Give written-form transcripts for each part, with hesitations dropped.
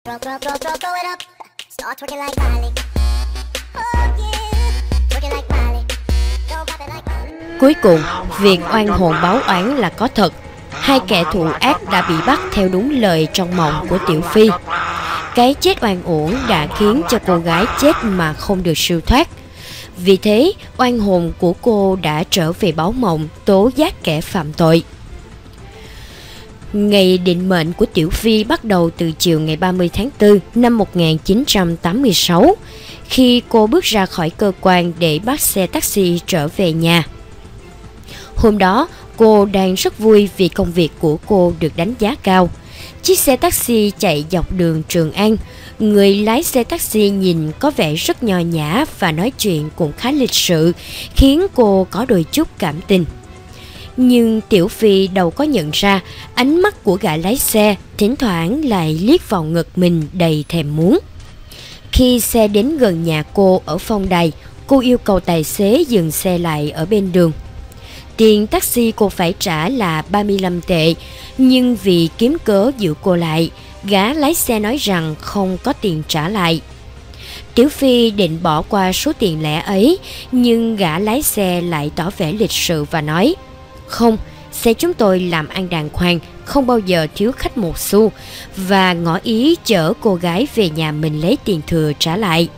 Throw it up, start twerking like Miley. Oh yeah, twerking like Miley. Don't pop it like Miley. Cuối cùng, việc oan hồn báo oán là có thật. Hai kẻ thù ác đã bị bắt theo đúng lời trong mộng của Tiểu Phi. Cái chết oan uổng đã khiến cho cô gái chết mà không được siêu thoát. Vì thế, oan hồn của cô đã trở về báo mộng tố giác kẻ phạm tội. Ngày định mệnh của Tiểu Phi bắt đầu từ chiều ngày 30 tháng 4 năm 1986, khi cô bước ra khỏi cơ quan để bắt xe taxi trở về nhà. Hôm đó, cô đang rất vui vì công việc của cô được đánh giá cao. Chiếc xe taxi chạy dọc đường Trường An. Người lái xe taxi nhìn có vẻ rất nho nhã và nói chuyện cũng khá lịch sự, khiến cô có đôi chút cảm tình. Nhưng Tiểu Phi đâu có nhận ra ánh mắt của gã lái xe thỉnh thoảng lại liếc vào ngực mình đầy thèm muốn. Khi xe đến gần nhà cô ở Phong Đài, cô yêu cầu tài xế dừng xe lại ở bên đường. Tiền taxi cô phải trả là 35 tệ, nhưng vì kiếm cớ giữ cô lại, gã lái xe nói rằng không có tiền trả lại. Tiểu Phi định bỏ qua số tiền lẻ ấy, nhưng gã lái xe lại tỏ vẻ lịch sự và nói: "Không, xe chúng tôi làm ăn đàng hoàng, không bao giờ thiếu khách một xu", và ngỏ ý chở cô gái về nhà mình lấy tiền thừa trả lại.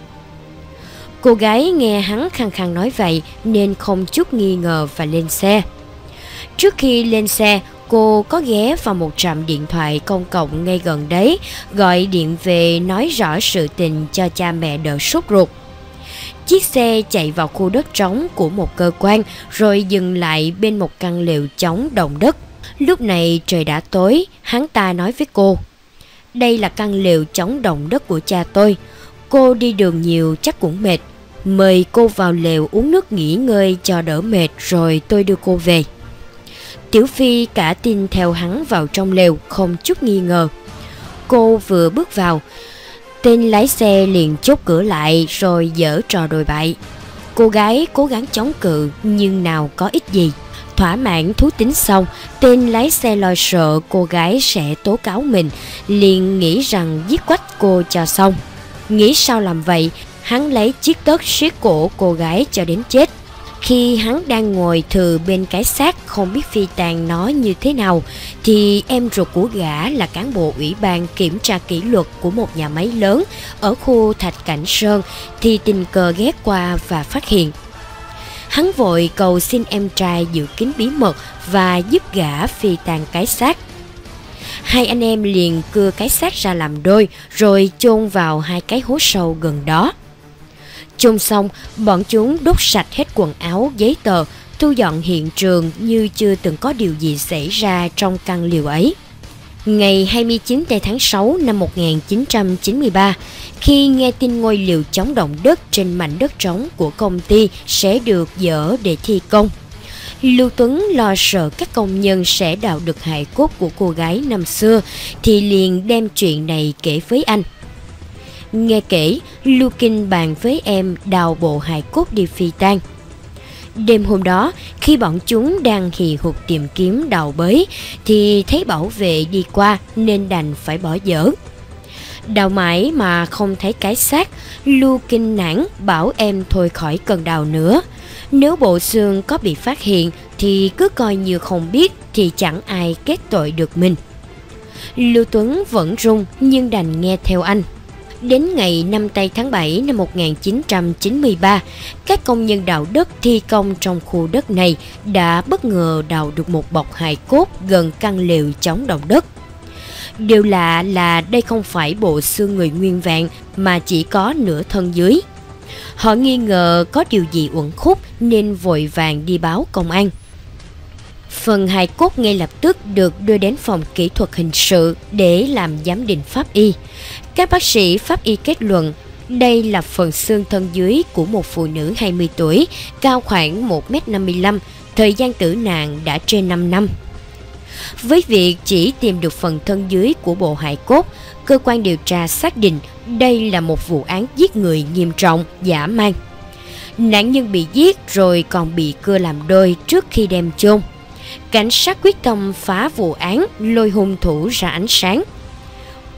Cô gái nghe hắn khăng khăng nói vậy nên không chút nghi ngờ và lên xe. Trước khi lên xe, cô có ghé vào một trạm điện thoại công cộng ngay gần đấy, gọi điện về nói rõ sự tình cho cha mẹ đỡ sốt ruột. Chiếc xe chạy vào khu đất trống của một cơ quan rồi dừng lại bên một căn lều trống đồng đất. Lúc này trời đã tối, hắn ta nói với cô: "Đây là căn lều trống đồng đất của cha tôi. Cô đi đường nhiều chắc cũng mệt. Mời cô vào lều uống nước nghỉ ngơi cho đỡ mệt rồi tôi đưa cô về." Tiểu Phi cả tin theo hắn vào trong lều không chút nghi ngờ. Cô vừa bước vào, tên lái xe liền chốt cửa lại rồi giở trò đồi bại. Cô gái cố gắng chống cự nhưng nào có ích gì. Thỏa mãn thú tính xong, tên lái xe lo sợ cô gái sẽ tố cáo mình, liền nghĩ rằng giết quách cô cho xong. Nghĩ sao làm vậy, hắn lấy chiếc tất siết cổ cô gái cho đến chết. Khi hắn đang ngồi thừ bên cái xác không biết phi tang nó như thế nào, thì em ruột của gã là cán bộ ủy ban kiểm tra kỷ luật của một nhà máy lớn ở khu Thạch Cảnh Sơn thì tình cờ ghé qua và phát hiện. Hắn vội cầu xin em trai giữ kín bí mật và giúp gã phi tang cái xác. Hai anh em liền cưa cái xác ra làm đôi rồi chôn vào hai cái hố sâu gần đó. Chôn xong, bọn chúng đốt sạch hết quần áo, giấy tờ, thu dọn hiện trường như chưa từng có điều gì xảy ra trong căn lều ấy. Ngày 29 tháng 6 năm 1993, khi nghe tin ngôi lều trống động đất trên mảnh đất trống của công ty sẽ được dỡ để thi công, Lưu Tuấn lo sợ các công nhân sẽ đào được hài cốt của cô gái năm xưa thì liền đem chuyện này kể với anh. Nghe kể, Lưu Kinh bàn với em đào bộ hài cốt đi phi tang. Đêm hôm đó, khi bọn chúng đang hì hục tìm kiếm đào bới, thì thấy bảo vệ đi qua nên đành phải bỏ dở. Đào mãi mà không thấy cái xác, Lưu Kinh nản bảo em thôi khỏi cần đào nữa. Nếu bộ xương có bị phát hiện thì cứ coi như không biết thì chẳng ai kết tội được mình. Lưu Tuấn vẫn run nhưng đành nghe theo anh. Đến ngày 5 tây tháng 7 năm 1993, các công nhân đào đất thi công trong khu đất này đã bất ngờ đào được một bọc hài cốt gần căn lều trống động đất. Điều lạ là đây không phải bộ xương người nguyên vẹn mà chỉ có nửa thân dưới. Họ nghi ngờ có điều gì uẩn khúc nên vội vàng đi báo công an. Phần hài cốt ngay lập tức được đưa đến phòng kỹ thuật hình sự để làm giám định pháp y. Các bác sĩ pháp y kết luận đây là phần xương thân dưới của một phụ nữ 20 tuổi, cao khoảng 1m55, thời gian tử nạn đã trên 5 năm. Với việc chỉ tìm được phần thân dưới của bộ hài cốt, cơ quan điều tra xác định đây là một vụ án giết người nghiêm trọng, dã man. Nạn nhân bị giết rồi còn bị cưa làm đôi trước khi đem chôn. Cảnh sát quyết tâm phá vụ án, lôi hung thủ ra ánh sáng.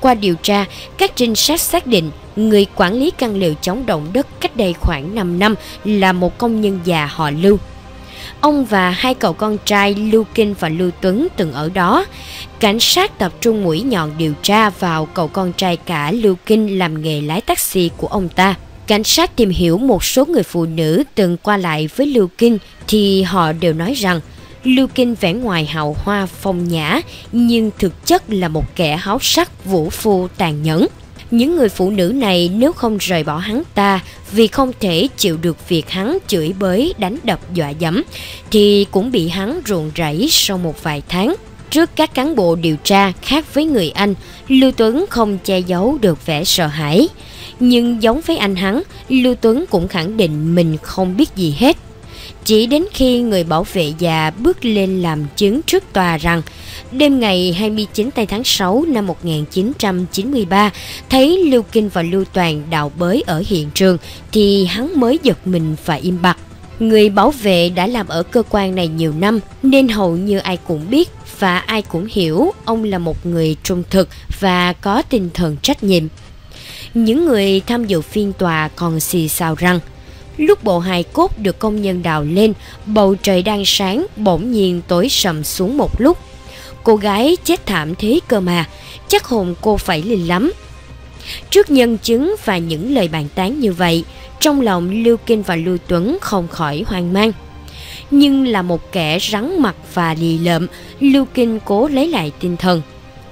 Qua điều tra, các trinh sát xác định người quản lý căn lều chống động đất cách đây khoảng 5 năm là một công nhân già họ Lưu. Ông và hai cậu con trai Lưu Kinh và Lưu Tuấn từng ở đó. Cảnh sát tập trung mũi nhọn điều tra vào cậu con trai cả Lưu Kinh làm nghề lái taxi của ông ta. Cảnh sát tìm hiểu một số người phụ nữ từng qua lại với Lưu Kinh thì họ đều nói rằng Lưu Kinh vẻ ngoài hào hoa phong nhã nhưng thực chất là một kẻ háo sắc, vũ phu, tàn nhẫn. Những người phụ nữ này nếu không rời bỏ hắn ta vì không thể chịu được việc hắn chửi bới, đánh đập, dọa dẫm thì cũng bị hắn ruồng rẫy sau một vài tháng. Trước các cán bộ điều tra khác với người anh, Lưu Tuấn không che giấu được vẻ sợ hãi. Nhưng giống với anh hắn, Lưu Tuấn cũng khẳng định mình không biết gì hết. Chỉ đến khi người bảo vệ già bước lên làm chứng trước tòa rằng đêm ngày 29 tháng 6 năm 1993 thấy Lưu Kinh và Lưu Toàn đào bới ở hiện trường thì hắn mới giật mình và im bặt. Người bảo vệ đã làm ở cơ quan này nhiều năm nên hầu như ai cũng biết và ai cũng hiểu ông là một người trung thực và có tinh thần trách nhiệm. Những người tham dự phiên tòa còn xì xào rằng lúc bộ hài cốt được công nhân đào lên, bầu trời đang sáng bỗng nhiên tối sầm xuống một lúc. Cô gái chết thảm thế cơ mà, chắc hồn cô phải linh lắm. Trước nhân chứng và những lời bàn tán như vậy, trong lòng Lưu Kinh và Lưu Tuấn không khỏi hoang mang. Nhưng là một kẻ rắn mặt và lì lợm, Lưu Kinh cố lấy lại tinh thần.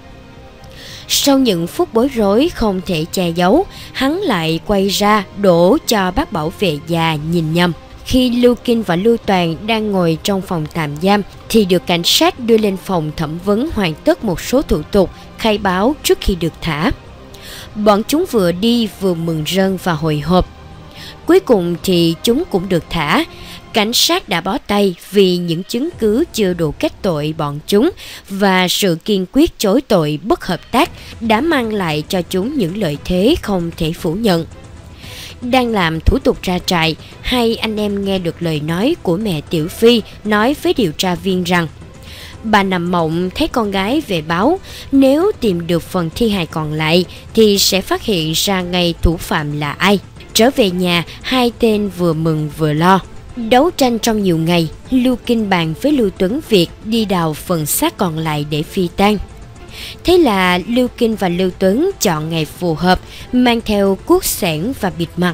Sau những phút bối rối không thể che giấu, hắn lại quay ra đổ cho bác bảo vệ già nhìn nhầm. Khi Lưu Kinh và Lưu Toàn đang ngồi trong phòng tạm giam thì được cảnh sát đưa lên phòng thẩm vấn hoàn tất một số thủ tục, khai báo trước khi được thả. Bọn chúng vừa đi vừa mừng rơn và hồi hộp. Cuối cùng thì chúng cũng được thả. Cảnh sát đã bó tay vì những chứng cứ chưa đủ kết tội bọn chúng và sự kiên quyết chối tội bất hợp tác đã mang lại cho chúng những lợi thế không thể phủ nhận. Đang làm thủ tục ra trại, hai anh em nghe được lời nói của mẹ Tiểu Phi nói với điều tra viên rằng bà nằm mộng thấy con gái về báo nếu tìm được phần thi hài còn lại thì sẽ phát hiện ra ngay thủ phạm là ai. Trở về nhà, hai tên vừa mừng vừa lo. Đấu tranh trong nhiều ngày, Lưu Kinh bàn với Lưu Tuấn việc đi đào phần xác còn lại để phi tang. Thế là Lưu Kinh và Lưu Tuấn chọn ngày phù hợp, mang theo cuốc xẻng và bịt mặt.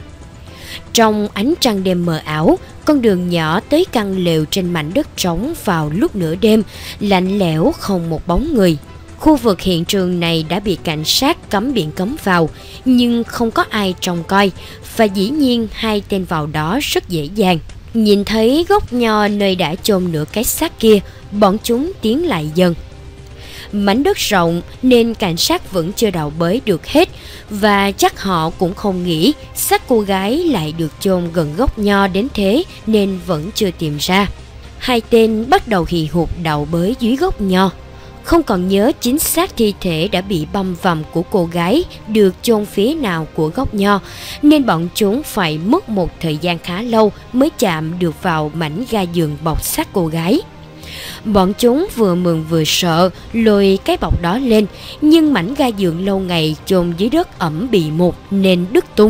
Trong ánh trăng đêm mờ ảo, con đường nhỏ tới căn lều trên mảnh đất trống vào lúc nửa đêm, lạnh lẽo không một bóng người. Khu vực hiện trường này đã bị cảnh sát cấm biển cấm vào, nhưng không có ai trông coi, và dĩ nhiên hai tên vào đó rất dễ dàng. Nhìn thấy gốc nho nơi đã chôn nửa cái xác kia, bọn chúng tiến lại dần. Mảnh đất rộng nên cảnh sát vẫn chưa đào bới được hết, và chắc họ cũng không nghĩ xác cô gái lại được chôn gần gốc nho đến thế nên vẫn chưa tìm ra. Hai tên bắt đầu hì hục đào bới dưới gốc nho. Không còn nhớ chính xác thi thể đã bị băm vằm của cô gái được chôn phía nào của gốc nho, nên bọn chúng phải mất một thời gian khá lâu mới chạm được vào mảnh ga giường bọc xác cô gái. Bọn chúng vừa mừng vừa sợ lôi cái bọc đó lên, nhưng mảnh ga giường lâu ngày chôn dưới đất ẩm bị mục nên đứt tung.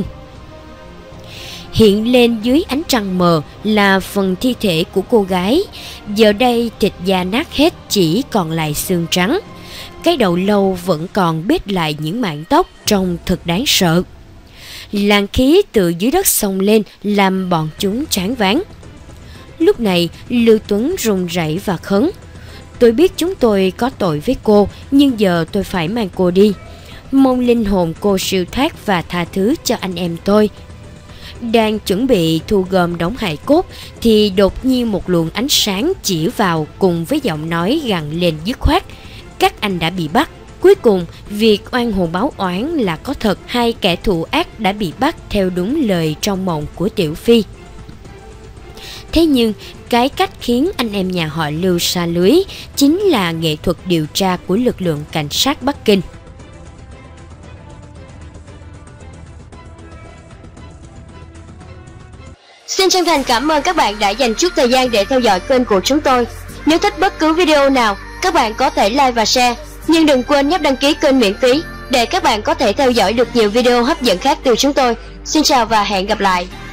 Hiện lên dưới ánh trăng mờ là phần thi thể của cô gái. Giờ đây thịt da nát hết, chỉ còn lại xương trắng. Cái đầu lâu vẫn còn bết lại những mảng tóc, trông thật đáng sợ. Làn khí từ dưới đất xông lên làm bọn chúng choáng váng. Lúc này Lưu Tuấn run rẩy và khấn: "Tôi biết chúng tôi có tội với cô, nhưng giờ tôi phải mang cô đi. Mong linh hồn cô siêu thoát và tha thứ cho anh em tôi." Đang chuẩn bị thu gom đống hài cốt thì đột nhiên một luồng ánh sáng chỉ vào cùng với giọng nói gằn lên dứt khoát: "Các anh đã bị bắt." Cuối cùng, việc oan hồn báo oán là có thật. Hai kẻ thù ác đã bị bắt theo đúng lời trong mộng của Tiểu Phi. Thế nhưng, cái cách khiến anh em nhà họ Lưu sa lưới chính là nghệ thuật điều tra của lực lượng cảnh sát Bắc Kinh. Xin chân thành cảm ơn các bạn đã dành chút thời gian để theo dõi kênh của chúng tôi. Nếu thích bất cứ video nào, các bạn có thể like và share, nhưng đừng quên nhấp đăng ký kênh miễn phí để các bạn có thể theo dõi được nhiều video hấp dẫn khác từ chúng tôi. Xin chào và hẹn gặp lại.